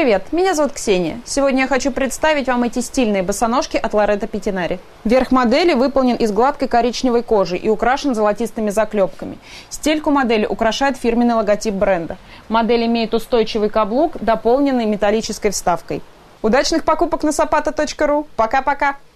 Привет, меня зовут Ксения. Сегодня я хочу представить вам эти стильные босоножки от Лоретто Петтинари. Верх модели выполнен из гладкой коричневой кожи и украшен золотистыми заклепками. Стельку модели украшает фирменный логотип бренда. Модель имеет устойчивый каблук, дополненный металлической вставкой. Удачных покупок на sapato.ru. Пока-пока!